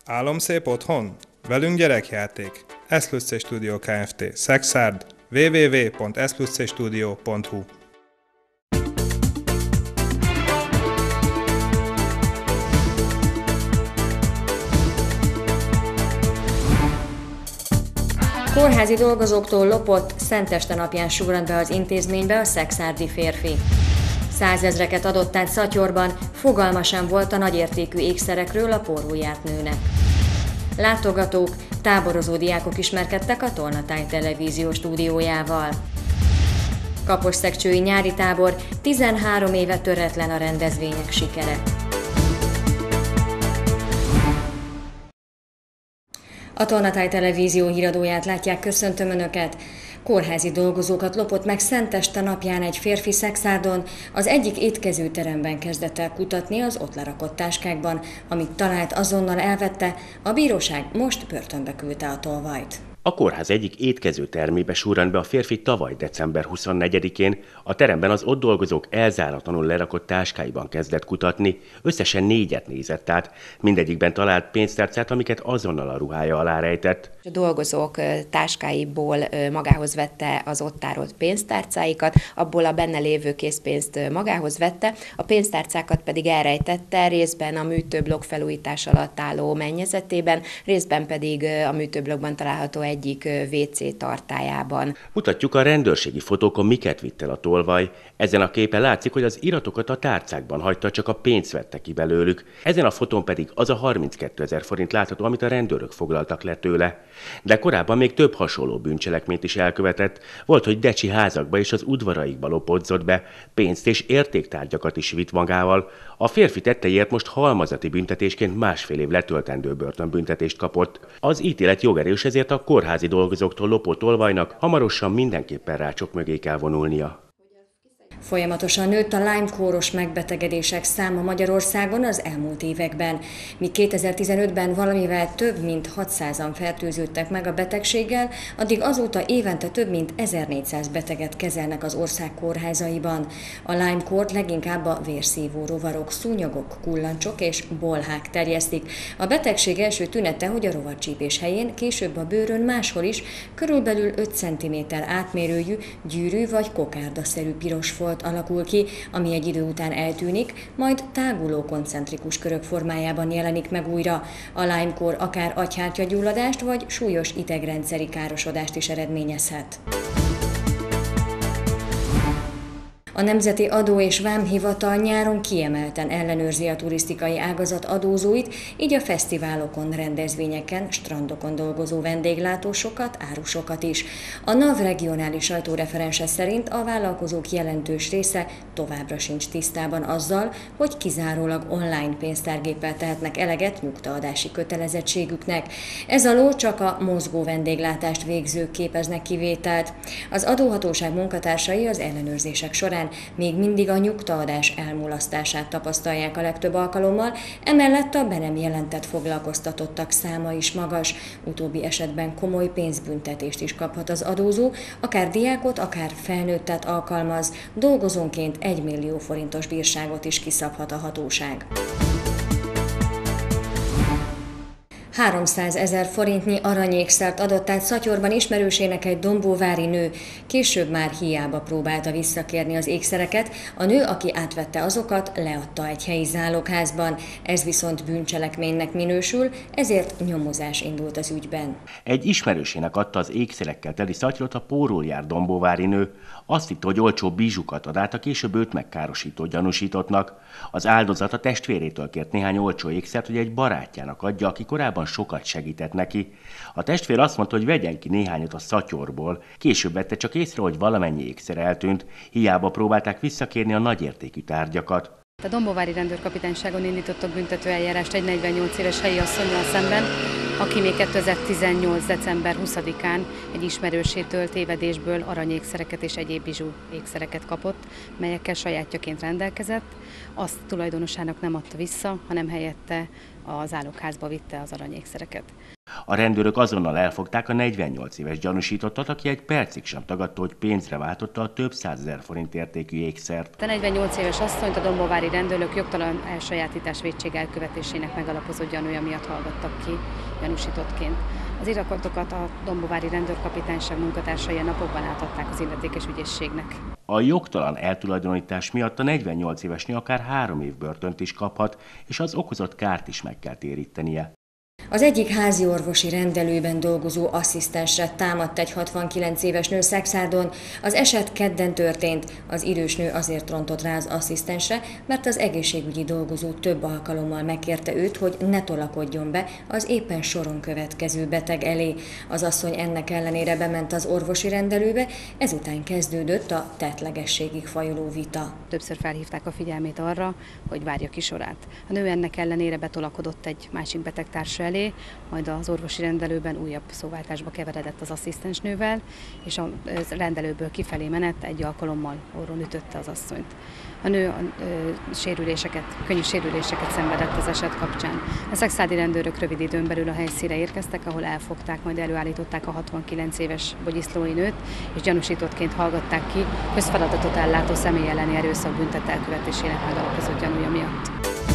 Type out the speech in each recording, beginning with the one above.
Álomszép otthon? Velünk gyerekjáték. Eszplusz Studio Kft. Szexárd. www.eszpluszstudio.hu. Kórházi dolgozóktól lopott, szenteste napján surrant be az intézménybe a szexárdi férfi. 100 000-eket adott át Szatyorban, fogalma sem volt a nagyértékű ékszerekről a porul járt nőnek. Látogatók, táborozó diákok ismerkedtek a Tolnatáj televízió stúdiójával. Kaposszegcsői nyári tábor, 13 éve töretlen a rendezvények sikere. A Tolnatáj televízió híradóját látják, köszöntöm Önöket! Kórházi dolgozókat lopott meg szenteste napján egy férfi Szexárdon, az egyik étkezőteremben kezdett el kutatni az ott lerakott táskákban, amit talált, azonnal elvette, a bíróság most börtönbe küldte a tolvajt. A kórház egyik étkezőtermébe surrant be a férfi tavaly december 24-én, a teremben az ott dolgozók elzáratlanul lerakott táskáiban kezdett kutatni, összesen 4-et nézett át, mindegyikben talált pénztárcát, amiket azonnal a ruhája alá rejtett. A dolgozók táskáiból magához vette az ott tárolt pénztárcáikat, abból a benne lévő készpénzt magához vette, a pénztárcákat pedig elrejtette, részben a műtőblokk felújítás alatt álló mennyezetében, részben pedig a műtőblokkban található egyik WC tartályában. Mutatjuk a rendőrségi fotókon, miket vitt el a tolvaj. Ezen a képen látszik, hogy az iratokat a tárcákban hagyta, csak a pénzt vette ki belőlük. Ezen a fotón pedig az a 32 000 forint látható, amit a rendőrök foglaltak le tőle. De korábban még több hasonló bűncselekményt is elkövetett. Volt, hogy decsi házakba és az udvaraikba lopódzott be, pénzt és értéktárgyakat is vitt magával. A férfi tetteiért most halmazati büntetésként 1,5 év letöltendő börtönbüntetést kapott. Az ítélet jogerős, ezért a kórházi dolgozóktól lopott tolvajnak hamarosan mindenképpen rácsok mögé kell vonulnia. Folyamatosan nőtt a Lyme-kóros megbetegedések száma Magyarországon az elmúlt években. Míg 2015-ben valamivel több mint 600-an fertőződtek meg a betegséggel, addig azóta évente több mint 1400 beteget kezelnek az ország kórházaiban. A Lyme-kórt leginkább a vérszívó rovarok, szúnyogok, kullancsok és bolhák terjesztik. A betegség első tünete, hogy a rovarcsípés helyén, később a bőrön, máshol is körülbelül 5 cm átmérőjű, gyűrű vagy kokárdaszerű piros folt alakul ki, ami egy idő után eltűnik, majd táguló koncentrikus körök formájában jelenik meg újra. A Lyme-kór akár agyhártyagyulladást vagy súlyos idegrendszeri károsodást is eredményezhet. A Nemzeti Adó és Vámhivatal nyáron kiemelten ellenőrzi a turisztikai ágazat adózóit, így a fesztiválokon, rendezvényeken, strandokon dolgozó vendéglátósokat, árusokat is. A NAV regionális sajtóreferense szerint a vállalkozók jelentős része továbbra sincs tisztában azzal, hogy kizárólag online pénztárgéppel tehetnek eleget nyugtaadási kötelezettségüknek. Ez alól csak a mozgó vendéglátást végzők képeznek kivételt. Az adóhatóság munkatársai az ellenőrzések során még mindig a nyugtaadás elmulasztását tapasztalják a legtöbb alkalommal, emellett a be nem jelentett foglalkoztatottak száma is magas. Utóbbi esetben komoly pénzbüntetést is kaphat az adózó, akár diákot, akár felnőttet alkalmaz, dolgozónként 1 millió forintos bírságot is kiszabhat a hatóság. 300 000 forintnyi aranyékszert adott át Szatyorban ismerősének egy dombóvári nő. Később már hiába próbálta visszakérni az ékszereket, a nő, aki átvette azokat, leadta egy helyi zálogházban. Ez viszont bűncselekménynek minősül, ezért nyomozás indult az ügyben. Egy ismerősének adta az ékszerekkel teli szatyrot a pórul járt dombóvári nő. Azt hitte, hogy olcsó bizsukat ad át, a később őt megkárosító gyanúsítottnak. Az áldozat a testvérétől kért néhány olcsó ékszert, hogy egy barátjának adja, aki korábban sokat segített neki. A testvér azt mondta, hogy vegyen ki néhányat a szatyorból. Később vette csak észre, hogy valamennyi ékszer eltűnt. Hiába próbálták visszakérni a nagyértékű tárgyakat. A dombóvári rendőrkapitányságon indítottak büntetőeljárást egy 48 éves helyi asszonnyal szemben, aki még 2018. december 20-án egy ismerősétől tévedésből aranyékszereket és egyéb bizsú ékszereket kapott, melyekkel sajátjaként rendelkezett. Azt tulajdonosának nem adta vissza, hanem helyette a zálogházba vitte az aranyékszereket. A rendőrök azonnal elfogták a 48 éves gyanúsítottat, aki egy percig sem tagadta, hogy pénzre váltotta a több 100 000 forint értékű ékszert. A 48 éves asszonyt a dombóvári rendőrök jogtalan elsajátítás vétség elkövetésének megalapozott gyanúja miatt hallgattak ki gyanúsítottként. Az iratokat a dombóvári rendőrkapitányság munkatársai a napokban átadták az illetékes ügyészségnek. A jogtalan eltulajdonítás miatt a 48 évesnő akár 3 év börtönt is kaphat, és az okozott kárt is meg kell térítenie. Az egyik házi orvosi rendelőben dolgozó asszisztensre támadt egy 69 éves nő Szekszárdon. Az eset kedden történt. Az idős nő azért rontott rá az asszisztensre, mert az egészségügyi dolgozó több alkalommal megkérte őt, hogy ne tolakodjon be az éppen soron következő beteg elé. Az asszony ennek ellenére bement az orvosi rendelőbe, ezután kezdődött a tettlegességig fajuló vita. Többször felhívták a figyelmét arra, hogy várja ki sorát. A nő ennek ellenére betolakodott egy másik betegtársa elé, majd az orvosi rendelőben újabb szóváltásba keveredett az asszisztensnővel, és a rendelőből kifelé menett egy alkalommal orron ütötte az asszonyt. A nő könnyű sérüléseket szenvedett az eset kapcsán. A szekszárdi rendőrök rövid időn belül a helyszínre érkeztek, ahol elfogták, majd előállították a 69 éves bogyiszlói nőt, és gyanúsítottként hallgatták ki közfeladatot ellátó személy elleni erőszak büntet elkövetésének megalapozott gyanúja miatt.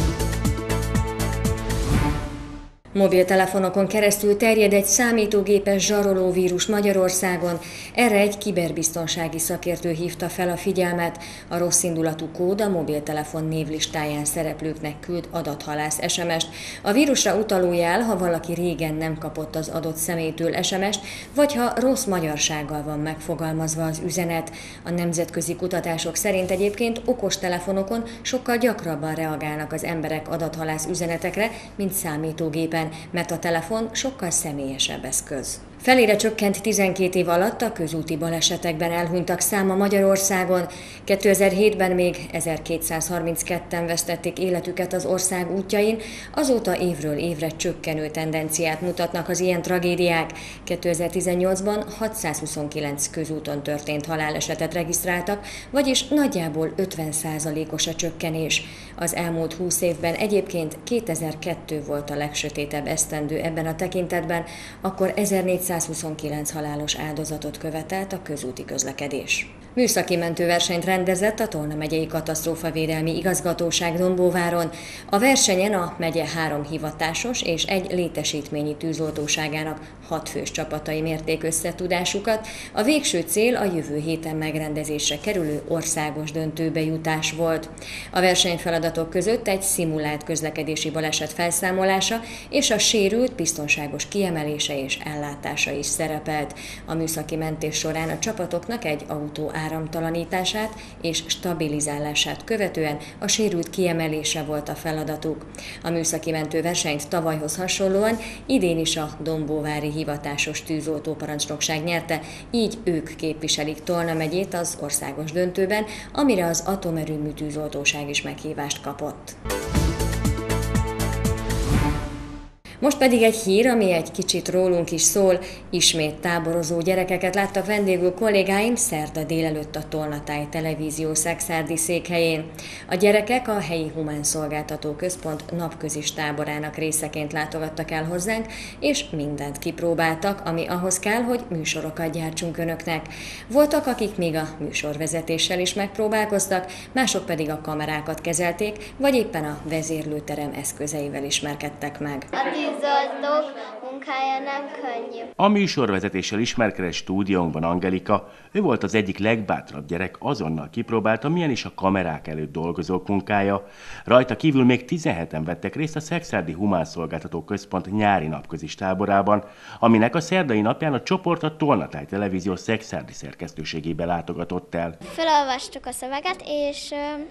Mobiltelefonokon keresztül terjed egy számítógépes zsarolóvírus Magyarországon. Erre egy kiberbiztonsági szakértő hívta fel a figyelmet. A rosszindulatú kód a mobiltelefon névlistáján szereplőknek küld adathalász SMS-t. A vírusra utaló jel, ha valaki régen nem kapott az adott személytől SMS-t, vagy ha rossz magyarsággal van megfogalmazva az üzenet. A nemzetközi kutatások szerint egyébként okostelefonokon sokkal gyakrabban reagálnak az emberek adathalász üzenetekre, mint számítógépen, mert a telefon sokkal személyesebb eszköz. Felére csökkent 12 év alatt a közúti balesetekben elhunytak száma Magyarországon. 2007-ben még 1232-en vesztették életüket az ország útjain, azóta évről évre csökkenő tendenciát mutatnak az ilyen tragédiák. 2018-ban 629 közúton történt halálesetet regisztráltak, vagyis nagyjából 50%-os a csökkenés. Az elmúlt 20 évben egyébként 2002 volt a legsötétebb esztendő ebben a tekintetben, akkor 1429 halálos áldozatot követelt a közúti közlekedés. Műszaki mentőversenyt rendezett a Tolna megyei katasztrófavédelmi igazgatóság Dombóváron. A versenyen a megye 3 hivatásos és 1 létesítményi tűzoltóságának 6 fős csapatai mérték összetudásukat. A végső cél a jövő héten megrendezésre kerülő országos döntőbe jutás volt. A versenyfeladatok között egy szimulált közlekedési baleset felszámolása és a sérült biztonságos kiemelése és ellátása is szerepelt. A műszaki mentés során a csapatoknak egy autó áramtalanítását és stabilizálását követően a sérült kiemelése volt a feladatuk. A műszaki mentőversenyt tavalyhoz hasonlóan idén is a dombóvári hivatásos tűzoltóparancsnokság nyerte, így ők képviselik Tolna megyét az országos döntőben, amire az atomerőmű tűzoltóság is meghívást kapott. Most pedig egy hír, ami egy kicsit rólunk is szól. Ismét táborozó gyerekeket láttak vendégül kollégáim szerda délelőtt a Tolnatáj televízió szekszárdi székhelyén. A gyerekek a helyi Humán Szolgáltató Központ napközis táborának részeként látogattak el hozzánk, és mindent kipróbáltak, ami ahhoz kell, hogy műsorokat gyártsunk önöknek. Voltak, akik még a műsorvezetéssel is megpróbálkoztak, mások pedig a kamerákat kezelték, vagy éppen a vezérlőterem eszközeivel ismerkedtek meg. Tűzoltók munkája nem könnyű. A műsorvezetéssel ismerkedett stúdiónkban Angelika. Ő volt az egyik legbátrabb gyerek, azonnal kipróbálta, milyen is a kamerák előtt dolgozók munkája. Rajta kívül még 17-en vettek részt a Szekszárdi Humán Szolgáltató Központ nyári napközis táborában, aminek a szerdai napján a csoport a Tolnatáj televízió szekszárdi szerkesztőségébe látogatott el. Felolvastuk a szöveget, és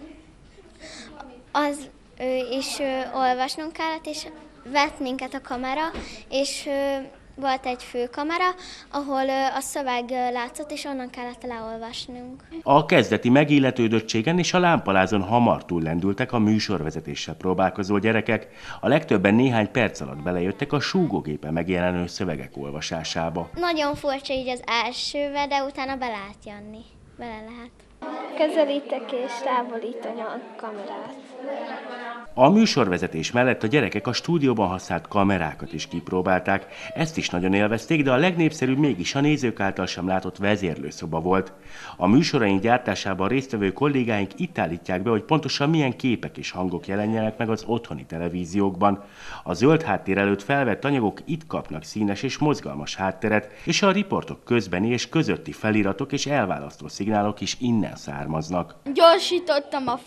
az is olvasnunk kellett, és vett minket a kamera, és volt egy főkamera, ahol a szöveg látszott, és onnan kellett leolvasnunk. A kezdeti megilletődöttségen és a lámpalázon hamar túllendültek a műsorvezetéssel próbálkozó gyerekek. A legtöbben néhány perc alatt belejöttek a súgógépen megjelenő szövegek olvasásába. Nagyon furcsa így az elsővel, de utána bele lehet. Közelítek és távolítani a kamerát. A műsorvezetés mellett a gyerekek a stúdióban használt kamerákat is kipróbálták. Ezt is nagyon élvezték, de a legnépszerűbb mégis a nézők által sem látott vezérlőszoba volt. A műsoraink gyártásában résztvevő kollégáink itt állítják be, hogy pontosan milyen képek és hangok jelenjenek meg az otthoni televíziókban. A zöld háttér előtt felvett anyagok itt kapnak színes és mozgalmas hátteret, és a riportok közbeni és közötti feliratok és elválasztó szignálok is innen származnak. Gyorsítottam a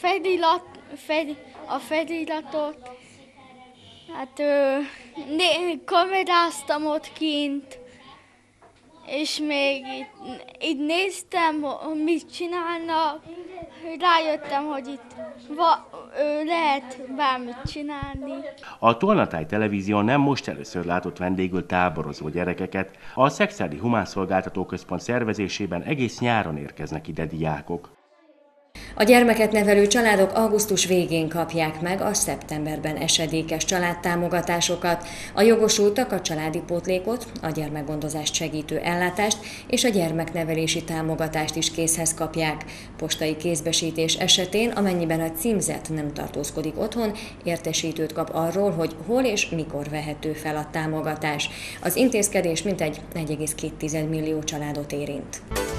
feliratot, hát kameráztam ott kint, és még itt néztem, mit csinálnak, rájöttem, hogy itt lehet bármit csinálni. A Tolnatáj Televízión nem most először látott vendégül táborozó gyerekeket. A Szekszárdi Humán Szolgáltató Központ szervezésében egész nyáron érkeznek ide diákok. A gyermeket nevelő családok augusztus végén kapják meg a szeptemberben esedékes családtámogatásokat. A jogosultak a családi pótlékot, a gyermekgondozást segítő ellátást és a gyermeknevelési támogatást is készhez kapják. Postai kézbesítés esetén, amennyiben a címzett nem tartózkodik otthon, értesítőt kap arról, hogy hol és mikor vehető fel a támogatás. Az intézkedés mintegy 1,2 millió családot érint.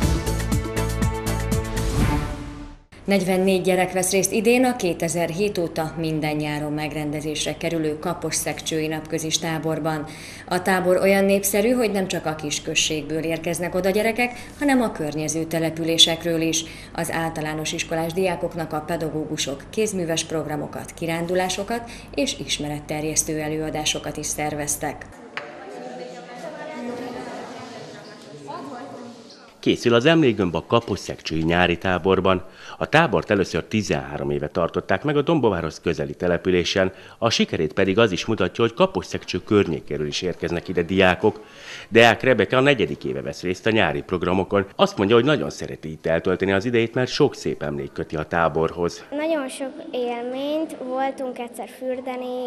44 gyerek vesz részt idén a 2007 óta minden nyáron megrendezésre kerülő Kaposszegcsői napközis táborban. A tábor olyan népszerű, hogy nem csak a kisközségből érkeznek oda gyerekek, hanem a környező településekről is. Az általános iskolás diákoknak a pedagógusok kézműves programokat, kirándulásokat és ismeretterjesztő előadásokat is szerveztek. Készül az emlékgömb a Kaposszegcsői nyári táborban. A tábort először 13 éve tartották meg a Dombóvárhoz közeli településen, a sikerét pedig az is mutatja, hogy Kaposszegcső környékéről is érkeznek ide diákok. Deák Rebeka a 4. éve vesz részt a nyári programokon. Azt mondja, hogy nagyon szereti itt eltölteni az idejét, mert sok szép emlék köti a táborhoz. Nagyon sok élményt, voltunk egyszer fürdeni,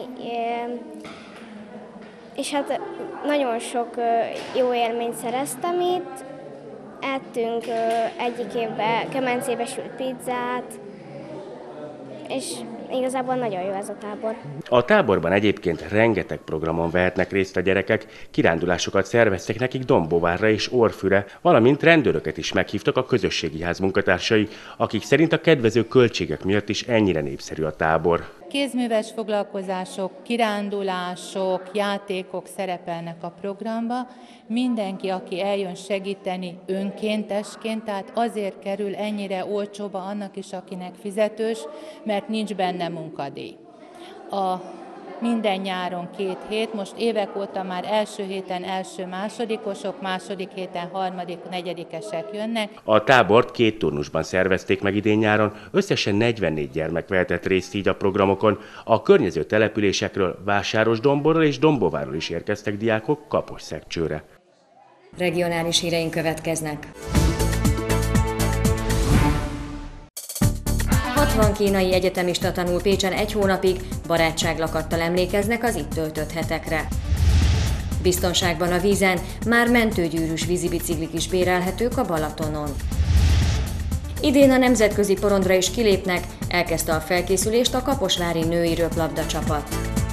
és hát nagyon sok jó élményt szereztem itt. Ettünk egyik évben kemencébe sült pizzát, és igazából nagyon jó ez a tábor. A táborban egyébként rengeteg programon vehetnek részt a gyerekek, kirándulásokat szerveztek nekik Dombóvárra és Orfűre, valamint rendőröket is meghívtak a közösségi ház munkatársai, akik szerint a kedvező költségek miatt is ennyire népszerű a tábor. Kézműves foglalkozások, kirándulások, játékok szerepelnek a programba. Mindenki, aki eljön segíteni önkéntesként, tehát azért kerül ennyire olcsóba annak is, akinek fizetős, mert nincs benne munkadíj. Minden nyáron 2 hét, most évek óta már első héten első-másodikosok, második héten harmadik-negyedikesek jönnek. A tábort 2 turnusban szervezték meg idén nyáron, összesen 44 gyermek vehetett részt így a programokon. A környező településekről, Vásárosdomborról és Dombóvárról is érkeztek diákok Kaposszegcsőre. Regionális híreink következnek. 60 kínai egyetemista tanul Pécsen 1 hónapig, barátságlakattal emlékeznek az itt töltött hetekre. Biztonságban a vízen, már mentőgyűrűs vízibiciklik is bérelhetők a Balatonon. Idén a nemzetközi porondra is kilépnek, elkezdte a felkészülést a kaposvári női röplabda csapat.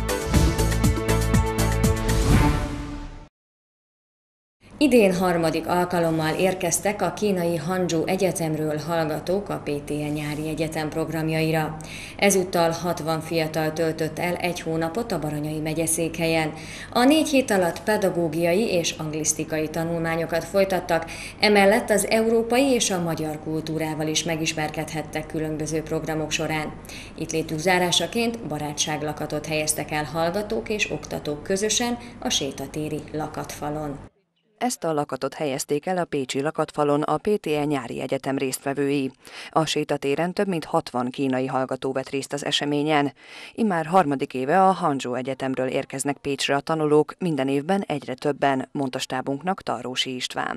Idén 3. alkalommal érkeztek a kínai Hangzhou Egyetemről hallgatók a PTE nyári egyetem programjaira. Ezúttal 60 fiatal töltött el 1 hónapot a Baranyai megyeszékhelyen. A 4 hét alatt pedagógiai és anglisztikai tanulmányokat folytattak, emellett az európai és a magyar kultúrával is megismerkedhettek különböző programok során. Itt létük zárásaként barátságlakatot helyeztek el hallgatók és oktatók közösen a sétatéri lakatfalon. Ezt a lakatot helyezték el a pécsi lakatfalon a PTE nyári egyetem résztvevői. A sétatéren több mint 60 kínai hallgató vett részt az eseményen. Immár 3. éve a Hangzhou Egyetemről érkeznek Pécsre a tanulók, minden évben egyre többen, mondta stábunknak Tarrósi István.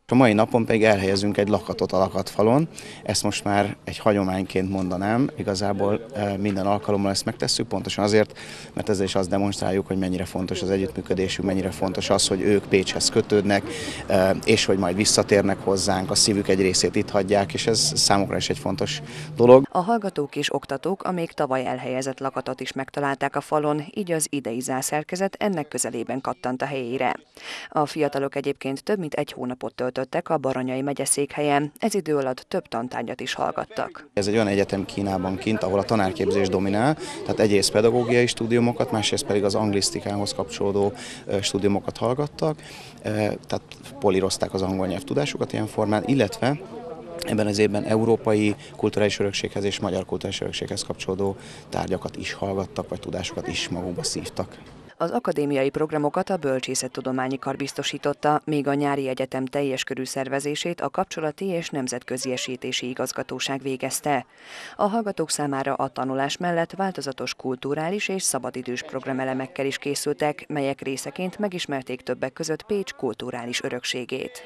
A mai napon pedig elhelyezünk egy lakatot a lakatfalon, ezt most már egy hagyományként mondanám, igazából minden alkalommal ezt megtesszük, pontosan azért, mert ezzel is azt demonstráljuk, hogy mennyire fontos az együttműködésünk, mennyire fontos az, hogy ők Pécshez kötődnek, és hogy majd visszatérnek hozzánk, a szívük egy részét itt hagyják, és ez számukra is egy fontos dolog. A hallgatók és oktatók a még tavaly elhelyezett lakatot is megtalálták a falon, így az idei zárszerkezet ennek közelében kattant a helyére. A fiatalok egyébként több mint egy hónapot töltöttek a Baranyai megyeszékhelyen, ez idő alatt több tantárgyat is hallgattak. Ez egy olyan egyetem Kínában kint, ahol a tanárképzés dominál, tehát egyrészt pedagógiai stúdiumokat, másrészt pedig az anglisztikához kapcsolódó stúdiumokat hallgattak, tehát polírozták az angol nyelv tudásukat ilyen formán, illetve ebben az évben európai kulturális örökséghez és magyar kulturális örökséghez kapcsolódó tárgyakat is hallgattak, vagy tudásukat is magukba szívtak. Az akadémiai programokat a Bölcsészettudományi Kar biztosította, míg a nyári egyetem teljes körű szervezését a Kapcsolati és Nemzetköziesítési Igazgatóság végezte. A hallgatók számára a tanulás mellett változatos kulturális és szabadidős programelemekkel is készültek, melyek részeként megismerték többek között Pécs kulturális örökségét.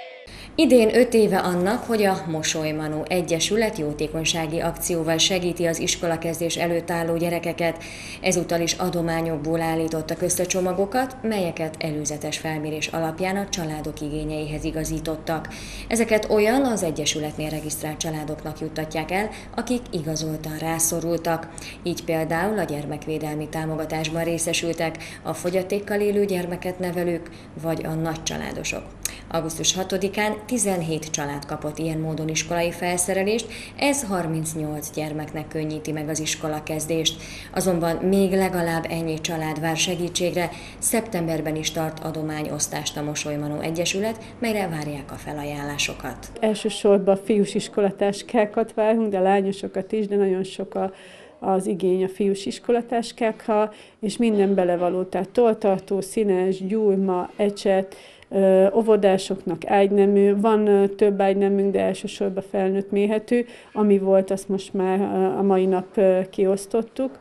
Idén 5 éve annak, hogy a Mosolymanó Egyesület jótékonysági akcióval segíti az iskolakezdés előtt álló gyerekeket, ezúttal is adományokból állítottak összecsomagokat, melyeket előzetes felmérés alapján a családok igényeihez igazítottak. Ezeket olyan az Egyesületnél regisztrált családoknak juttatják el, akik igazoltan rászorultak. Így például a gyermekvédelmi támogatásban részesültek a fogyatékkal élő gyermeket nevelők vagy a nagycsaládosok. Augusztus 6-án 17 család kapott ilyen módon iskolai felszerelést, ez 38 gyermeknek könnyíti meg az iskolakezdést. Azonban még legalább ennyi család vár segítségre, szeptemberben is tart adományosztást a Mosolymanó Egyesület, melyre várják a felajánlásokat. Elsősorban fiús iskolatáskákat várunk, de lányosokat is, de nagyon sok az igény a fiús iskolatáskákra, és minden belevaló, tehát tolltartó, színes, gyújma, ecset, óvodásoknak ágynemű, van több ágynemünk, de elsősorban felnőtt méretű, ami volt, azt most már a mai nap kiosztottuk,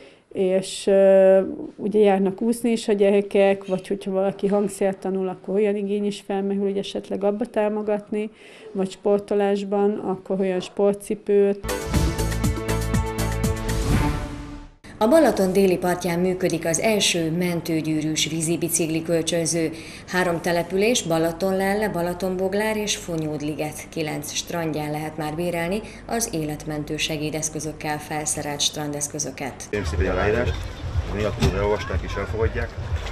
és ugye járnak úszni is a gyerekek, vagy hogyha valaki hangszert tanul, akkor olyan igény is felmerül, hogy esetleg abba támogatni, vagy sportolásban, akkor olyan sportcipőt. A Balaton déli partján működik az első mentőgyűrűs vízibicikli kölcsönző. 3 település, Balatonlelle, Balatonboglár és Fonyódliget 9 strandján lehet már bérelni az életmentő segédeszközökkel felszerelt strandeszközöket. Kérem szépen a leírást, a nyilatkozatot elolvasták és elfogadják.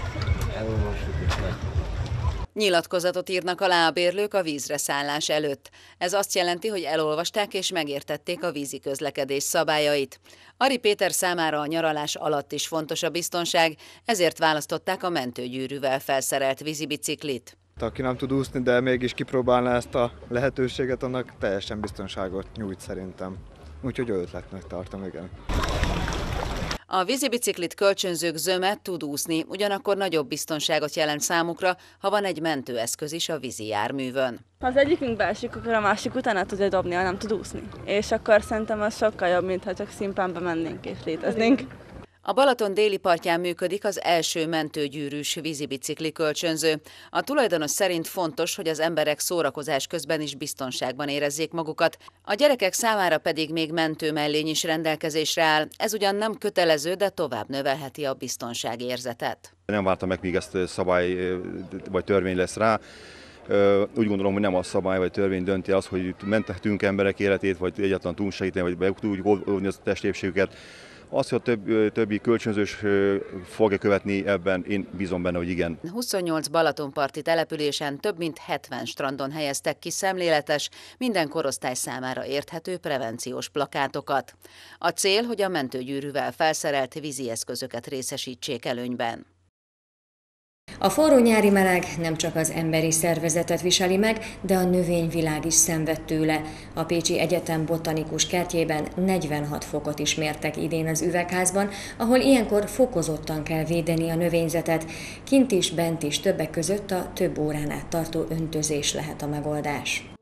Nyilatkozatot írnak alá a bérlők a vízre szállás előtt. Ez azt jelenti, hogy elolvasták és megértették a vízi közlekedés szabályait. Ari Péter számára a nyaralás alatt is fontos a biztonság, ezért választották a mentőgyűrűvel felszerelt vízibiciklit. Aki nem tud úszni, de mégis kipróbálná ezt a lehetőséget, annak teljesen biztonságot nyújt szerintem. Úgyhogy jó ötletnek tartom, igen. A vízibiciklit kölcsönzők zöme tud úszni, ugyanakkor nagyobb biztonságot jelent számukra, ha van egy mentőeszköz is a vízi járművön. Ha az egyikünk beesik, akkor a másik utána tudja dobni, ha nem tud úszni. És akkor szerintem az sokkal jobb, mintha csak szimplán bemennénk és léteznénk. A Balaton déli partján működik az első mentőgyűrűs vízibicikli kölcsönző. A tulajdonos szerint fontos, hogy az emberek szórakozás közben is biztonságban érezzék magukat. A gyerekek számára pedig még mentőmellény is rendelkezésre áll. Ez ugyan nem kötelező, de tovább növelheti a biztonságérzetet. Nem vártam meg, míg ezt szabály vagy törvény lesz rá. Úgy gondolom, hogy nem a szabály vagy törvény dönti az, hogy menthetünk emberek életét, vagy egyáltalán tudunk segíteni, vagy tudjuk oldani a testépségüket. Az, hogy a többi kölcsönzős fogja követni, ebben én bízom benne, hogy igen. 28 balatonparti településen több mint 70 strandon helyeztek ki szemléletes, minden korosztály számára érthető prevenciós plakátokat. A cél, hogy a mentőgyűrűvel felszerelt vízi eszközöket részesítsék előnyben. A forró nyári meleg nem csak az emberi szervezetet viseli meg, de a növényvilág is szenved tőle. A Pécsi Egyetem botanikus kertjében 46 fokot is mértek idén az üvegházban, ahol ilyenkor fokozottan kell védeni a növényzetet. Kint is, bent is, többek között a több órán át tartó öntözés lehet a megoldás.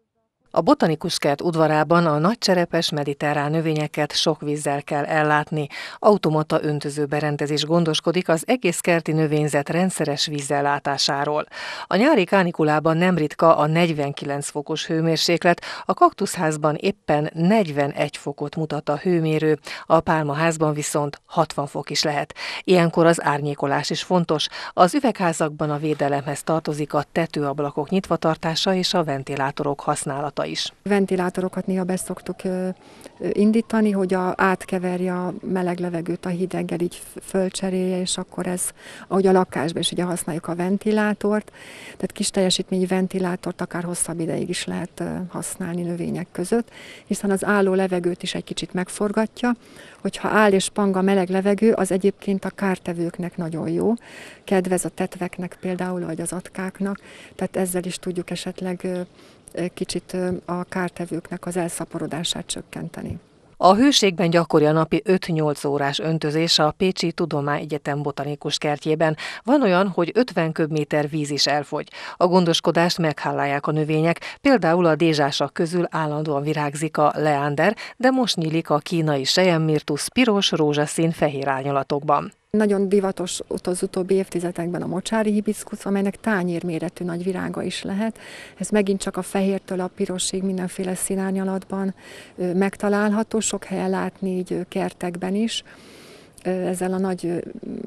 A botanikus kert udvarában a nagycserepes mediterrán növényeket sok vízzel kell ellátni. Automata öntözőberendezés gondoskodik az egész kerti növényzet rendszeres vízellátásáról. A nyári kánikulában nem ritka a 49 fokos hőmérséklet, a kaktuszházban éppen 41 fokot mutat a hőmérő, a pálmaházban viszont 60 fok is lehet. Ilyenkor az árnyékolás is fontos. Az üvegházakban a védelemhez tartozik a tetőablakok nyitva tartása és a ventilátorok használata is. Ventilátorokat néha be szoktuk indítani, hogy átkeverje a meleg levegőt a hideggel, így fölcserélje, és akkor ez, ahogy a lakásban is ugye használjuk a ventilátort, tehát kis teljesítményű ventilátort akár hosszabb ideig is lehet használni növények között, hiszen az álló levegőt is egy kicsit megforgatja, hogyha áll és pang a meleg levegő, az egyébként a kártevőknek nagyon jó, kedvez a tetveknek például, vagy az atkáknak, tehát ezzel is tudjuk esetleg kicsit a kártevőknek az elszaporodását csökkenteni. A hőségben gyakori a napi 5-8 órás öntözés a Pécsi Tudományegyetem botanikus kertjében. Van olyan, hogy 50 köbméter víz is elfogy. A gondoskodást meghálálják a növények, például a dézsásak közül állandóan virágzik a leander, de most nyílik a kínai selyemmirtusz piros, rózsaszín, fehér árnyalatokban. Nagyon divatos az utóbbi évtizedekben a mocsári hibiszkusz, amelynek tányérméretű nagy virága is lehet. Ez megint csak a fehértől a pirosig mindenféle színárnyalatban megtalálható, sok helyen látni így kertekben is, ezzel a nagy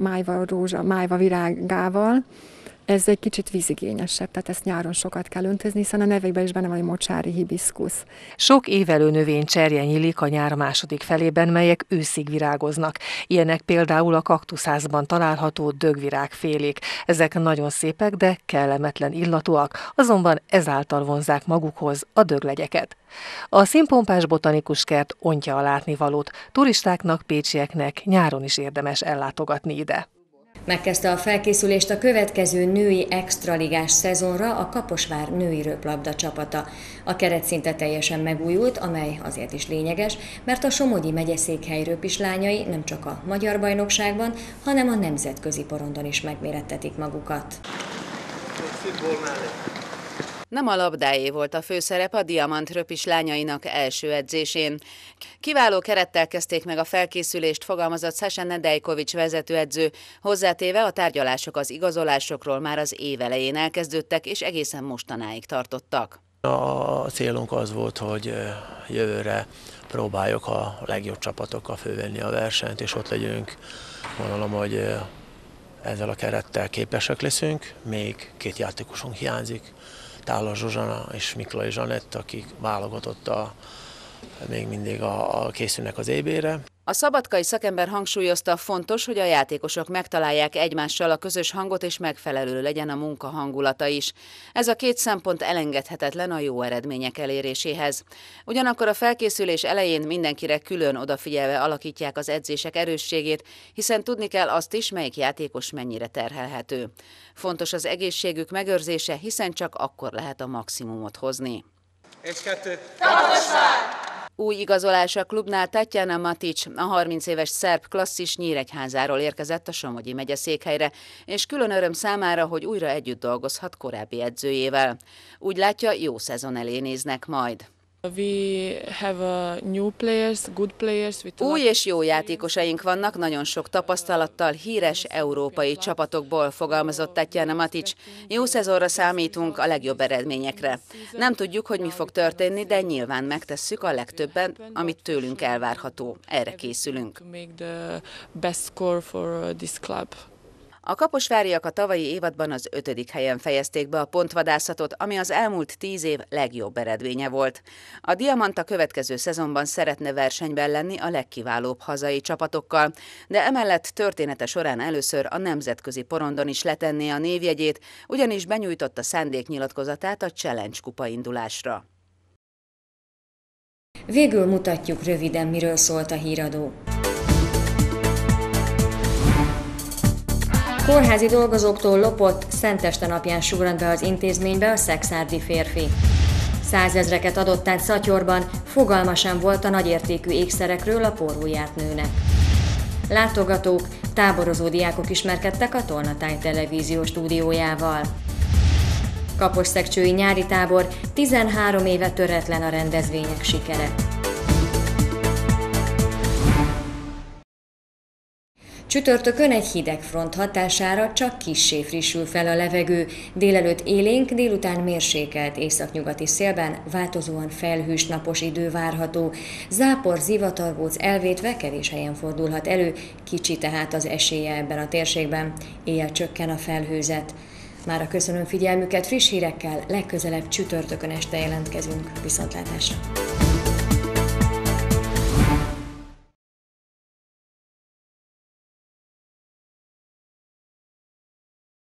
májva virágával. Ez egy kicsit vízigényesebb, tehát ezt nyáron sokat kell öntözni, hiszen a nevében is benne van egy mocsári hibiszkusz. Sok évelő növény cserje nyílik a nyár második felében, melyek őszig virágoznak. Ilyenek például a kaktuszházban található dögvirágfélék. Ezek nagyon szépek, de kellemetlen illatúak, azonban ezáltal vonzák magukhoz a döglegyeket. A színpompás botanikus kert ontja a látnivalót. Turistáknak, pécsieknek nyáron is érdemes ellátogatni ide. Megkezdte a felkészülést a következő női extraligás szezonra a Kaposvár női röplabda csapata. A keretszinte teljesen megújult, amely azért is lényeges, mert a Somogyi megyeszékhely röpislányai nem csak a magyar bajnokságban, hanem a nemzetközi porondon is megmérettetik magukat. Nem a labdáé volt a főszerep a Diamant röpislányainak első edzésén. Kiváló kerettel kezdték meg a felkészülést, fogalmazott Sasa Nedejkovics vezetőedző, hozzátéve a tárgyalások az igazolásokról már az év elején elkezdődtek, és egészen mostanáig tartottak. A célunk az volt, hogy jövőre próbáljuk a legjobb csapatokkal fölvenni a versenyt, és ott legyünk. Gondolom, hogy ezzel a kerettel képesek leszünk, még 2 játékosunk hiányzik. Tála Zsuzsana és Miklai Zsanett, akik válogatotta még mindig készülnek az EB-re. A szabadkai szakember hangsúlyozta, fontos, hogy a játékosok megtalálják egymással a közös hangot, és megfelelő legyen a munka hangulata is. Ez a 2 szempont elengedhetetlen a jó eredmények eléréséhez. Ugyanakkor a felkészülés elején mindenkire külön odafigyelve alakítják az edzések erősségét, hiszen tudni kell azt is, melyik játékos mennyire terhelhető. Fontos az egészségük megőrzése, hiszen csak akkor lehet a maximumot hozni. 1-2. Új igazolás a klubnál Tatjana Matic, a 30 éves szerb klasszis Nyíregyházáról érkezett a Somogyi megyeszékhelyre, és külön öröm számára, hogy újra együtt dolgozhat korábbi edzőjével. Úgy látja, jó szezon elé néznek majd. Új és jó játékosaink vannak, nagyon sok tapasztalattal, híres európai csapatokból, fogalmazott Tatjana Matic. Jó szezonra számítunk, a legjobb eredményekre. Nem tudjuk, hogy mi fog történni, de nyilván megtesszük a legtöbben, amit tőlünk elvárható. Erre készülünk. A kaposváriak a tavalyi évadban az 5. helyen fejezték be a pontvadászatot, ami az elmúlt 10 év legjobb eredménye volt. A Diamant a következő szezonban szeretne versenyben lenni a legkiválóbb hazai csapatokkal, de emellett története során először a nemzetközi porondon is letenné a névjegyét, ugyanis benyújtotta szándéknyilatkozatát a Challenge kupa indulásra. Végül mutatjuk röviden, miről szólt a híradó. Kórházi dolgozóktól lopott, Szenteste napján sugrant be az intézménybe a szekszárdi férfi. 100 000-eket adott át Szatyorban, fogalma sem volt a nagyértékű ékszerekről a porhújárt nőnek. Látogatók, táborozó diákok ismerkedtek a Tolnatáj televízió stúdiójával. Kaposszegcsői nyári tábor, 13 éve töretlen a rendezvények sikere. Csütörtökön egy hideg front hatására csak kissé frissül fel a levegő. Délelőtt élénk, délután mérsékelt északnyugati szélben változóan felhős napos idő várható. Zápor, zivatargóc elvétve kevés helyen fordulhat elő, kicsi tehát az esélye ebben a térségben. Éjjel csökken a felhőzet. Mára köszönöm figyelmüket, friss hírekkel legközelebb csütörtökön este jelentkezünk. Viszontlátásra!